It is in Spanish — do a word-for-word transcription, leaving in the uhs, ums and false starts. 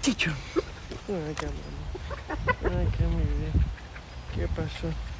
Chicho. Ay, qué amor. Ay, qué mi vida. ¿Qué pasó?